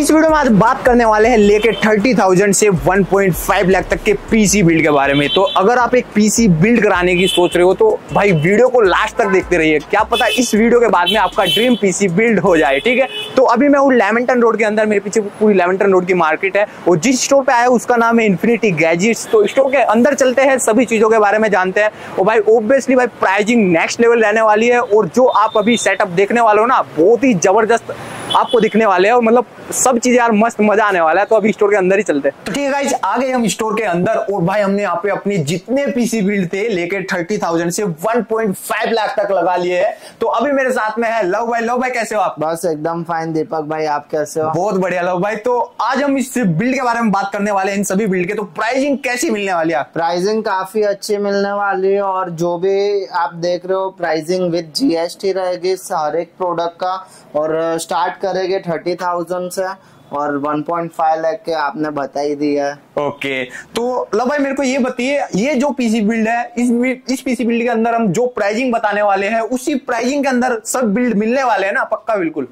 इस वीडियो में आज बात करने वाले हैं लेके 30,000 से 1.5 लाख तक के पीसी बिल्ड के बारे में। तो अगर आप एक पीसी बिल्ड कराने की सोच रहे हो तो भाई वीडियो को लास्ट तक देखते रहिए, क्या पता इस वीडियो के बाद में आपका ड्रीम पीसी बिल्ड हो जाए। ठीक है, तो अभी मैं हूँ लेमेंटन रोड के अंदर, मेरे पीछे पूरी लेमेंटन रोड की मार्केट है और जिस स्टोर पे आया उसका नाम है इन्फिनिटी गैजेट्स। तो स्टोर के अंदर चलते हैं, सभी चीजों के बारे में जानते हैं और भाई ऑब्वियसली भाई प्राइसिंग नेक्स्ट लेवल रहने वाली है और जो आप अभी सेटअप देखने वाले हो ना बहुत ही जबरदस्त आपको दिखने वाले हैं और मतलब सब चीजें यार मस्त मजा आने वाला है। तो अभी स्टोर के अंदर ही चलते हैं। तो ठीक है गाइस, आ गए हम स्टोर के अंदर और भाई हमने यहाँ पे अपने जितने पीसी बिल्ड थे लेके 30,000 से 1.5 लाख तक लगा लिए हैं। तो अभी मेरे साथ में है लव भाई। लव भाई कैसे हो आप? बस एकदम फाइन दीपक भाई, आप कैसे हो? बहुत बढ़िया लव भाई। तो आज हम इस बिल्ड के बारे में बात करने वाले हैं, इन सभी बिल्ड के। तो प्राइसिंग कैसी मिलने वाली है? प्राइसिंग काफी अच्छी मिलने वाली है और जो भी आप देख रहे हो प्राइसिंग विद जीएसटी रहेगी हर एक प्रोडक्ट का और स्टार्ट करेंगे 30,000 से और 1.5 लाख के आपने बता ही दिया है। ओके, तो लो भाई मेरे को ये बताइए, ये जो पीसी बिल्ड है इस पीसी बिल्ड के अंदर हम जो प्राइसिंग बताने वाले हैं उसी प्राइसिंग के अंदर सब बिल्ड मिलने वाले हैं ना? पक्का बिल्कुल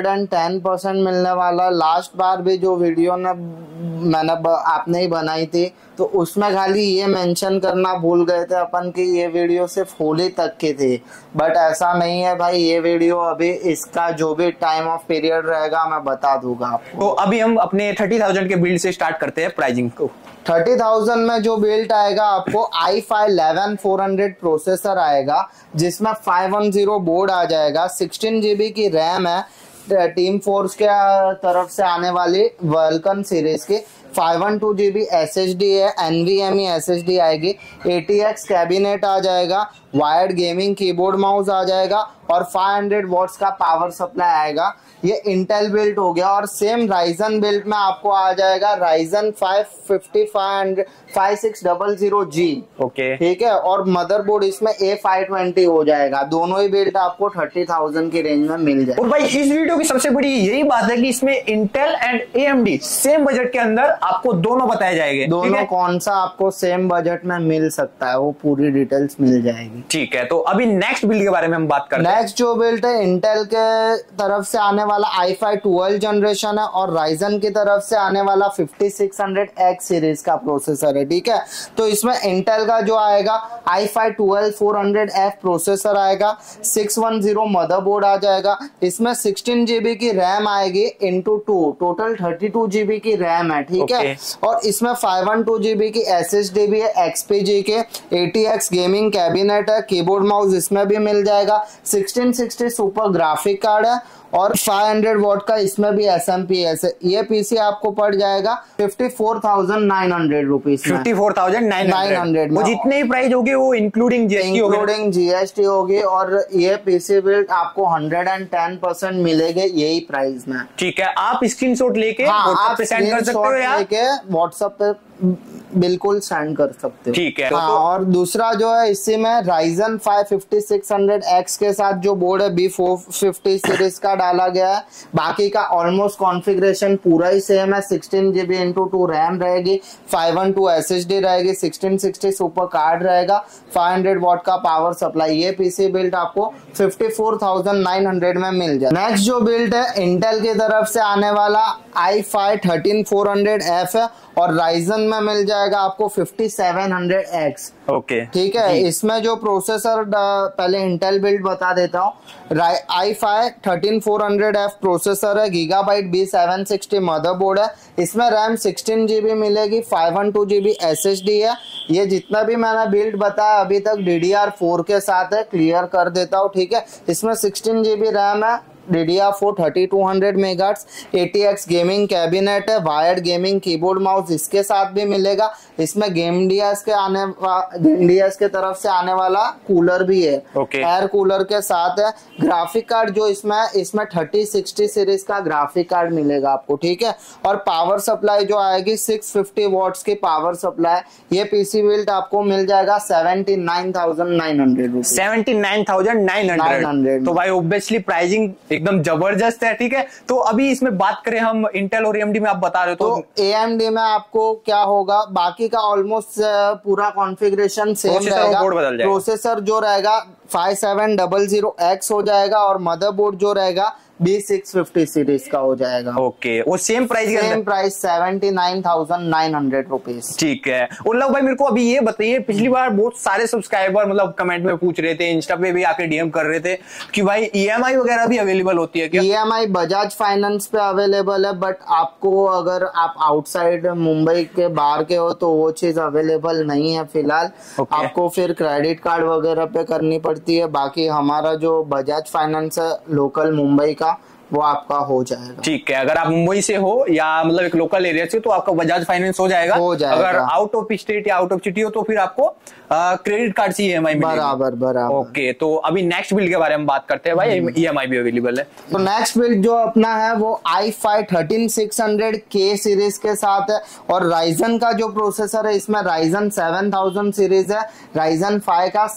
110% मिलने वाला। लास्ट बार भी जो वीडियो आपने ही बनाई थी तो उसमें खाली ये मेंशन करना भूल गए थे अपन कि ये वीडियो सिर्फ होली तक की थी, बट ऐसा नहीं है भाई। ये वीडियो अभी इसका जो भी टाइम ऑफ पीरियड रहेगा मैं बता दूंगा आपको। तो अभी हम अपने 30,000 के बिल्ड से स्टार्ट करते हैं प्राइसिंग को। 30,000 में जो बिल्ड आएगा आपको i5 11400 प्रोसेसर आएगा जिसमें 510 बोर्ड आ जाएगा, 16 GB की रैम है, टीम फोर्स के तरफ से आने वाली वल्कन सीरीज की, 512 GB SSD है, NVMe SSD आएगी, ATX कैबिनेट आ जाएगा, वायर्ड गेमिंग कीबोर्ड माउस आ जाएगा और 500 वॉट्स का पावर सप्लाई आएगा। ये इंटेल बिल्ड हो गया और सेम राइजन बिल्ड में आपको आ जाएगा राइजन 5600G। ओके, ठीक है, और मदरबोर्ड इसमें A520 हो जाएगा। दोनों ही बिल्ड आपको 30,000 की रेंज में मिल जाएगा। और भाई इस वीडियो की सबसे बड़ी यही बात है कि इसमें Intel and AMD same budget के अंदर आपको दोनों बताए जाएंगे। दोनों कौन सा आपको सेम बजट में मिल सकता है वो पूरी डिटेल्स मिल जाएगी। ठीक है, तो अभी नेक्स्ट बिल्ड के बारे में हम बात करते हैं। नेक्स्ट जो बिल्ड है इंटेल के तरफ से आने वाला i5 12 जनरेशन है और राइजन की तरफ से आने वाला 5600X सीरीज का प्रोसेसर है। ठीक है, तो इसमें इंटेल का जो आएगा i5 12 400F प्रोसेसर आएगा, 610 मदरबोर्ड आ जाएगा, इसमें 16 GB की रैम आएगी इंटू 2, टोटल 32 GB की रैम है। ठीक है, और इसमें 512 GB की SSD भी है XPG के, ATX गेमिंग कैबिनेट है, कीबोर्ड माउस इसमें भी मिल जाएगा, 1660 सुपर ग्राफिक कार्ड है और 500 वॉट का इसमें भी SMPS है। ये पीसी आपको पड़ जाएगा 54,900 रुपीज। 54,900 वो जितने ही प्राइस होगी वो इंक्लूडिंग GST होगी और ये पीसी बिल्ड आपको 110% मिलेगा यही प्राइस में। ठीक है, आप स्क्रीनशॉट लेके आप सेंड कर सकते हो या व्हाट्सएप पे बिल्कुल सेंड कर सकते हो। ठीक है, हाँ, और दूसरा जो है इसी में राइजन 5 5600X के साथ जो बोर्ड है B450 सीरीज का डाला गया है। बाकी का ऑलमोस्ट कॉन्फ़िगरेशन पूरा ही सेम है। 16 GB इंटू 2 रैम रहेगी, 512 SSD रहेगी, 1660 सुपर कार्ड रहेगा, 500 वॉट का पावर सप्लाई। ये पीसी बिल्ड आपको 54,900 में मिल जाए। नेक्स्ट जो बिल्ड है इंटेल की तरफ से आने वाला i5 13400F है और राइजन में मिल जाएगा आपको 5700X। ओके, ठीक है, इसमें जो प्रोसेसर पहले इंटेल बिल्ड बता देता हूँ। i5 13400F प्रोसेसर है, गीगाबाइट B760 मदरबोर्ड है, इसमें रैम 16 GB मिलेगी, 512 GB SSD है। ये जितना भी मैंने बिल्ड बताया अभी तक DDR4 के साथ है, क्लियर कर देता हूँ। ठीक है, इसमें 16 GB रैम है, DDR4 3200 megahertz, ATX gaming cabinet है, वायर्ड गेमिंग कीबोर्ड माउस इसके साथ भी मिलेगा। इसमें गेम डीएस के तरफ से आने वाला कूलर भी है, एयर कूलर के साथ है। ग्राफिक कार्ड जो इसमें 3060 सीरीज का ग्राफिक कार्ड मिलेगा आपको। ठीक है, और पावर सप्लाई जो आएगी 650 वॉट्स की पावर सप्लाई। ये पीसी बिल्ड आपको मिल जाएगा 79,900 79,900। तो भाई ऑब्वियसली प्राइसिंग एकदम जबरदस्त है। ठीक है, तो अभी इसमें बात करें हम इंटेल और AMD में, आप बता रहे हो तो AMD में आपको क्या होगा, बाकी का ऑलमोस्ट पूरा कॉन्फ़िगरेशन सेम रहेगा। प्रोसेसर जो रहेगा 5700X हो जाएगा और मदरबोर्ड जो रहेगा B650 सीरीज का हो जाएगा। ओके, वो सेम प्राइस के अंदर? Same price 79,900 rupees. ठीक है। उल्लभ भाई मेरे को अभी ये बताइए, पिछली बार बहुत सारे सब्सक्राइबर मतलब कमेंट में पूछ रहे थे, इंस्टा पे भी आके डीएम कर रहे थे कि भाई EMI वगैरह भी अवेलेबल होती है क्या? EMI बजाज फाइनेंस पे अवेलेबल है, बट आपको अगर आप आउटसाइड मुंबई के बाहर के हो तो वो चीज अवेलेबल नहीं है फिलहाल। आपको फिर क्रेडिट कार्ड वगैरह पे करनी पड़ती है। बाकी हमारा जो बजाज फाइनेंस है लोकल मुंबई का, वो आपका हो जाएगा। ठीक है, अगर आप मुंबई से हो या मतलब एक लोकल एरिया से तो आपका बजाज फाइनेंस हो जाएगा। अगर आउट ऑफ स्टेट या आउट ऑफ सिटी हो तो फिर आपको क्रेडिट कार्ड से EMI मिलेगी। बराबर। ओके, तो अभी नेक्स्ट बिल्ड के बारे में बात करते हैं भाई। EMI भी अवेलेबल है। तो नेक्स्ट बिल्ड जो अपना है वो i5 13600K सीरीज के साथ है और राइजन का जो प्रोसेसर है इसमें राइजन 7000 सीरीज है, राइजन 5 का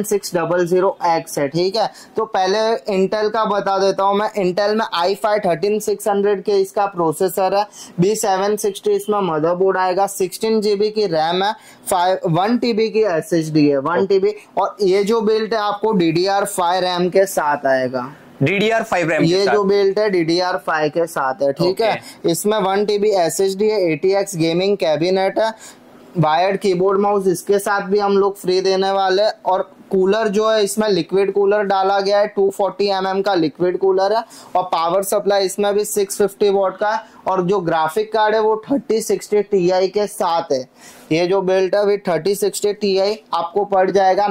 7600X है। ठीक है, तो पहले इंटेल का बता देता हूं मैं। इंटेल में i5 13600K इसका प्रोसेसर है, B760 इसमें मदरबोर्ड आएगा, 16 GB की रैम है, 1 TB की SSD है, 1 TB। और ये जो बिल्ड है आपको DDR5 रैम के साथ आएगा। DDR5 रैम ये जो बिल्ड है DDR5 के साथ है। ठीक है, इसमें 1 TB SSD है, ATX गेमिंग कैबिनेट है, वायर्ड कीबोर्ड माउस इसके साथ भी हम लोग फ्री देने वाले। और कूलर जो है इसमें लिक्विड कूलर डाला गया है, 240 mm का लिक्विड कूलर है और पावर सप्लाई इसमें भी 650 वॉट का है। और जो ग्राफिक कार्ड है वो 3060 Ti के साथ है। ये जो बिल्ड है विद 3060 Ti आपको पड़ जाएगा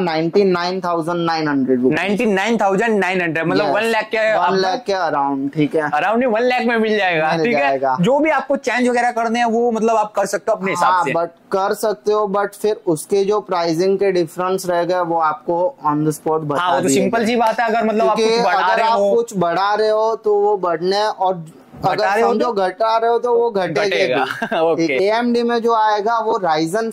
99,900 रुपीज। 99,900 मतलब 1 लाख के 1 लाख के अराउंड। ठीक है, अराउंड 1 लाख में मिल जाएगा। ठीक है, जो भी आपको चेंज वगैरह करने हैं वो मतलब आप कर सकते हो अपने हिसाब से। बट कर सकते हो, बट फिर उसके जो प्राइसिंग के डिफरेंस रहेगा वो आपको ऑन द स्पॉट बता हाँ, वो तो सिंपल सी बात है। अगर मतलब आप कुछ बढ़ा रहे हो तो वो बढ़ने, और अगर समझो घटा रहे हो तो वो घटेगा। AMD में जो आएगा वो Ryzen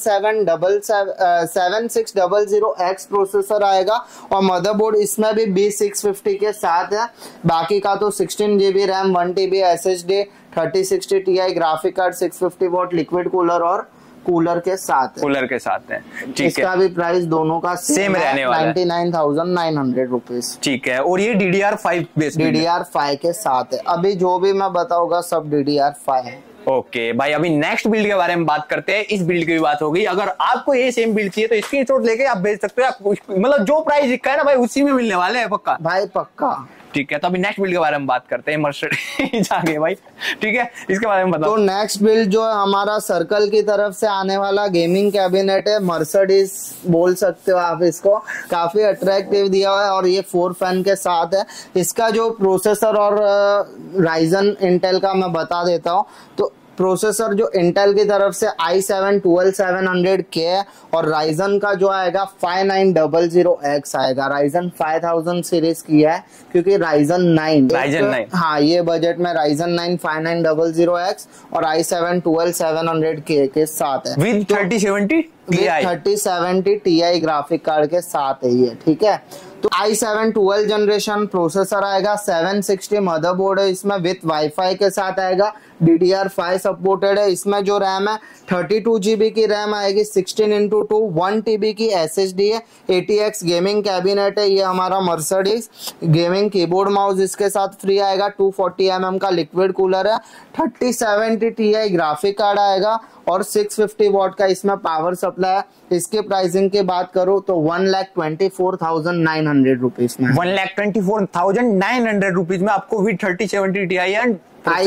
7600X प्रोसेसर आएगा और मदरबोर्ड इसमें भी B650 के साथ है। बाकी का तो 16 GB RAM, 1 TB SSD, 3060 Ti graphic card, 650 watt liquid cooler और कूलर के साथ है। इसका भी प्राइस दोनों का सेम रहने वाला है, 99,900 रुपीज। ठीक है, और ये DDR5 बेस्ड, DDR5 के साथ है। अभी जो भी मैं बताऊंगा सब DDR5 है। ओके भाई, अभी नेक्स्ट बिल्ड के बारे में बात करते हैं। इस बिल्ड की भी बात हो गई। अगर आपको ये सेम बिल्ड चाहिए तो स्क्रीनशॉट लेके आप भेज सकते हो। मतलब जो प्राइस लिखा है ना भाई उसी में मिलने वाले हैं पक्का भाई, पक्का। ठीक है, तो अभी नेक्स्ट बिल्ड के बारे में बात करते हैं। मर्सिडीज आ गए भाई। ठीक है, इसके बारे में बताओ। तो नेक्स्ट बिल्ड जो है हमारा सर्कल की तरफ से आने वाला गेमिंग कैबिनेट है। मर्सिडीज बोल सकते हो आप इसको, काफी अट्रैक्टिव दिया हुआ है और ये 4 फैन के साथ है। इसका जो प्रोसेसर और राइजन इंटेल का मैं बता देता हूँ। तो प्रोसेसर जो इंटेल की तरफ से i7 12700K है और राइजन का जो आएगा 5900X आएगा। राइजन 5000 सीरीज की है क्योंकि राइजन 9 हाँ, ये बजट में राइजन 9 5900X और i7 12700K के साथ है विद 3070 Ti ग्राफिक कार्ड के साथ है ये। ठीक है, तो i7 12 जनरेशन प्रोसेसर आएगा, 760 मदरबोर्ड है इसमें विथ वाईफाई के साथ आएगा, DDR5 सपोर्टेड है। इसमें जो रैम है 32 GB की रैम आएगी, 16x2 1 TB की SSD है, ATX गेमिंग कैबिनेट है। ये हमारा मर्सिडीज गेमिंग कीबोर्ड माउस इसके साथ फ्री आएगा, 240 mm का लिक्विड कूलर है, 3070 Ti ग्राफिक कार्ड आएगा और 650 वॉट का इसमें पावर सप्लाई है। इसके प्राइसिंग की बात करूं तो 1,24,900 रुपीज में, 1,24,900 रुपीज में आपको विद 3070 Ti एंड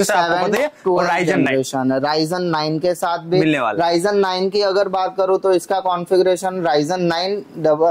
राइजन 9 के साथ भी मिलने वाला। राइजन 9 की अगर बात करूं तो इसका कॉन्फ़िगरेशन राइजन 9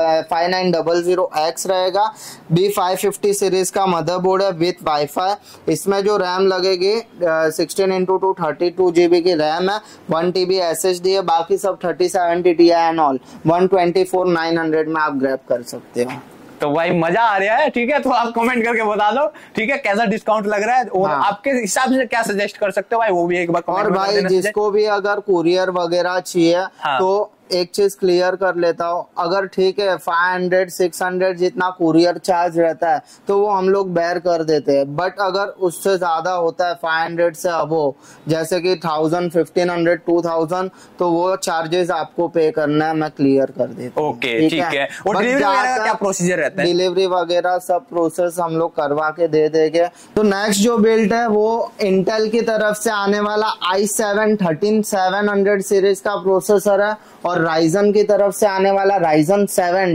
5900X रहेगा। B550 सीरीज का मदरबोर्ड है विथ वाईफाई। इसमें जो रैम लगेगी 16x2 32 GB की रैम है, 1 TB SSD है। बाकी सब 3070 Ti एंड ऑल 124,900 में आप ग्रैब कर सकते हो। तो भाई मजा आ रहा है। ठीक है, तो आप कमेंट करके बता दो ठीक है कैसा डिस्काउंट लग रहा है और आपके हिसाब से क्या सजेस्ट कर सकते हो भाई, वो भी एक बार। और भाई जिसको भी अगर कुरियर वगैरह चाहिए तो एक चीज क्लियर कर लेता हूँ, अगर ठीक है 500-600 जितना कुरियर चार्ज रहता है तो वो हम लोग बेयर कर देते हैं, बट अगर उससे ज्यादा होता है 500 से अबो, जैसे कि 1000, 1500, 2000, तो वो चार्जेस आपको पे करना है, मैं क्लियर कर देता हूँ। ओके ठीक है। और डिलीवरी वगैरह का क्या प्रोसीजर रहता है? डिलीवरी वगैरह सब प्रोसेस हम लोग करवा के दे देंगे। तो नेक्स्ट जो बिल्ड है वो इंटेल की तरफ से आने वाला i7 13700 सीरीज का प्रोसेसर है, और राइजन की तरफ से आने वाला राइजन 7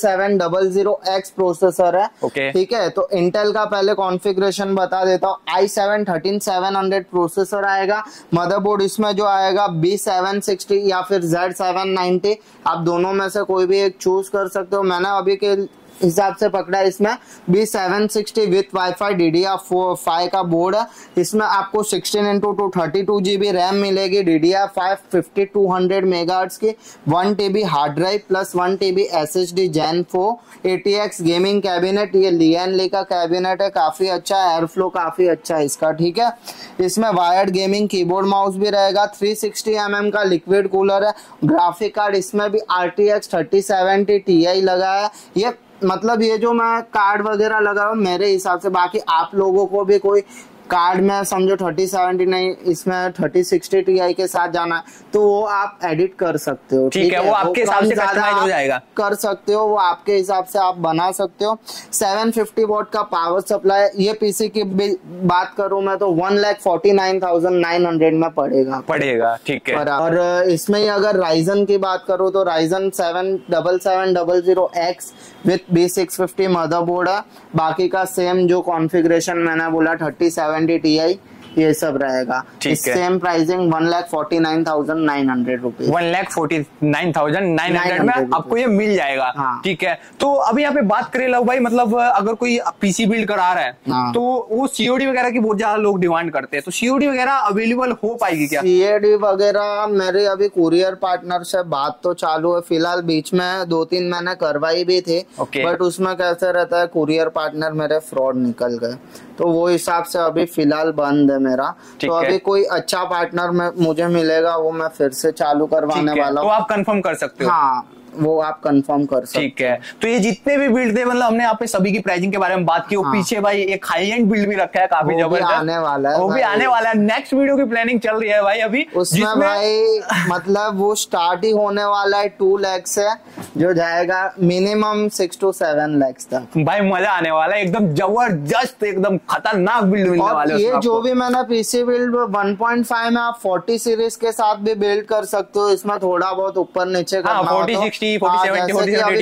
7700X प्रोसेसर है। ठीक है, तो इंटेल का पहले कॉन्फ़िगरेशन बता देता हूँ। i7 13700 प्रोसेसर आएगा, मदरबोर्ड इसमें जो आएगा B760 या फिर Z790, आप दोनों में से कोई भी एक चूज कर सकते हो। मैंने अभी के हिसाब से पकड़ा है, इसमें B760 विथ वाईफाई DDR5 का बोर्ड है। इसमें आपको 16x2 32 GB रैम मिलेगी, DDR5 5200 मेगाहर्ट्ज की, 1 TB hard drive plus 1 TB SSD Gen 4, ATX gaming cabinet, ये लियन ली का कैबिनेट है, काफी अच्छा है, एयर फ्लो काफी अच्छा है इसका। ठीक है, इसमें वायर्ड गेमिंग कीबोर्ड माउस भी रहेगा, 360 mm का लिक्विड कूलर है, ग्राफिक कार्ड इसमें भी RTX 3070 Ti लगा है। ये मतलब ये जो मैं कार्ड वगैरह लगा मेरे हिसाब से, बाकी आप लोगों को भी कोई कार्ड में समझो 3070 नहीं, इसमें 3060 Ti के साथ जाना है तो वो आप एडिट कर सकते हो। ठीक है, वो आपके हिसाब से कस्टमाइज हो जाएगा, कर सकते हो, वो आपके हिसाब से आप बना सकते हो। 750 वॉट का पावर सप्लाई। ये पीसी की बात करूं मैं तो 1,49,900 में पड़ेगा। ठीक है, और इसमें ही अगर राइजन की बात करूं तो Ryzen 7700X with B650 motherboard है। बाकी का सेम जो कॉन्फ़िगरेशन मैंने बोला 3070 Ti ये सब रहेगा। सेम प्राइसिंग 1,49,900 रुपीज, 1,49,900 में आपको ये मिल जाएगा। हाँ। ठीक है, तो अभी यहाँ पे बात करें लव भाई, मतलब अगर कोई पीसी बिल्ड करा रहा है हाँ। तो वो COD वगैरह की बहुत ज्यादा लोग डिमांड करते हैं, तो COD वगैरह अवेलेबल हो पाएगी क्या? COD वगैरह मेरे अभी कुरियर पार्टनर से बात तो चालू है, फिलहाल बीच में 2-3 मैंने करवाई भी थी, बट उसमें कैसे रहता है कुरियर पार्टनर मेरे फ्रॉड निकल गए, तो वो हिसाब से अभी फिलहाल बंद है मेरा। तो अभी कोई अच्छा पार्टनर मुझे मिलेगा वो मैं फिर से चालू करवाने वाला हूँ। तो आप कंफर्म कर सकते हो? हाँ, वो आप कंफर्म कर सकते। ठीक है, तो ये जितने भी बिल्ड थे, मतलब हमने यहाँ पे सभी की प्राइसिंग के बारे में बात की। हाँ। पीछे भाई एक हाई एंड बिल्ड भी रखा है, काफी जबरदस्त आने वाला है, वो भी आने वाला है। नेक्स्ट वीडियो की प्लानिंग चल रही है भाई अभी, उसमें भाई मतलब वो स्टार्ट ही होने वाला है 2 लाख से, जो जाएगा मिनिमम 6 to 7 लाख तक। भाई मजा आने वाला है, एकदम जबरदस्त, एकदम खतरनाक बिल्ड मिलने वाले हैं। ये जो भी मैंने पीसी बिल्ड 1.5 में आप 40 सीरीज के साथ भी बिल्ड कर सकते हो, इसमें थोड़ा बहुत ऊपर नीचे करना हो, 4060 4070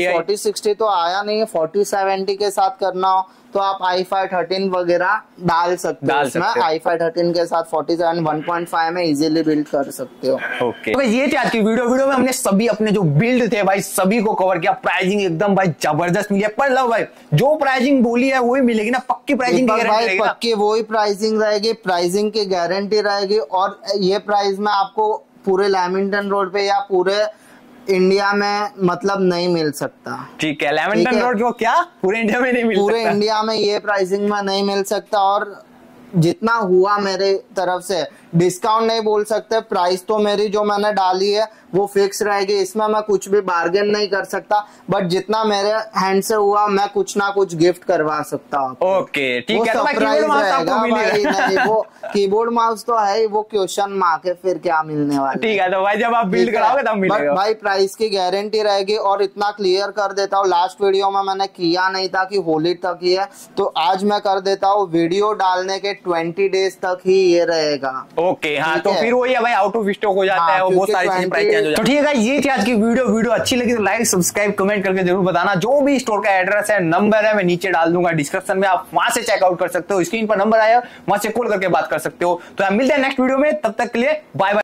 4060 तो आया नहीं है, 4070 के साथ करना हो तो आप i5 13 वगैरह डाल सकते हो। i5 13 के साथ 47 1.5 में इजीली बिल्ड कर सकते हो। ओके, तो ये थी आज की वीडियो में हमने सभी अपने जो बिल्ड थे भाई सभी को कवर किया। प्राइसिंग एकदम भाई जबरदस्त मिली है, पर लव भाई जो प्राइसिंग बोली है वही मिलेगी ना? पक्की प्राइसिंग की गारंटी रहेगी? पक्की वही प्राइसिंग रहेगी, प्राइसिंग की गारंटी रहेगी। और ये प्राइस में आपको पूरे लैमिंगटन रोड पे या पूरे इंडिया में मतलब नहीं मिल सकता। ठीक है, लैमिंगटन रोड को क्या पूरे इंडिया में नहीं मिल सकता? पूरे इंडिया में ये प्राइसिंग में नहीं मिल सकता। और जितना हुआ मेरे तरफ से डिस्काउंट नहीं बोल सकते, प्राइस तो मेरी जो मैंने डाली है वो फिक्स रहेगी, इसमें मैं कुछ भी बार्गेन नहीं कर सकता, बट जितना मेरे हैंड से हुआ मैं कुछ ना कुछ गिफ्ट करवा सकता हूँ। ओके ठीक है, सरप्राइज रहेगा भाई। नहीं, वो कीबोर्ड माउस तो है ही, वो क्वेश्चन मार्क है, फिर क्या मिलने वाला। ठीक है, तो भाई जब आप बिल्ड कराओगे तब मिलेगा। बट भाई प्राइस की गारंटी रहेगी। और इतना क्लियर कर देता हूँ, लास्ट वीडियो में मैंने किया नहीं था कि होली तक ही है, तो आज मैं कर देता हूँ, वीडियो डालने के 20 डेज तक ही ये रहेगा। ओके हाँ, तो फिर वही है भाई, आउट ऑफ स्टॉक हो जाता है, वो बहुत सारी चीजें प्राइस चेंज हो जाती है। तो ठीक है, ये थी आज की वीडियो अच्छी लगी तो लाइक सब्सक्राइब कमेंट करके जरूर बताना। जो भी स्टोर का एड्रेस है नंबर है मैं नीचे डाल दूंगा डिस्क्रिप्शन में, आप वहां से चेकआउट कर सकते हो, स्क्रीन पर नंबर आया वहां से कॉल करके बात कर सकते हो। तो हम मिलते हैं नेक्स्ट वीडियो में, तब तक के लिए बाय बाय।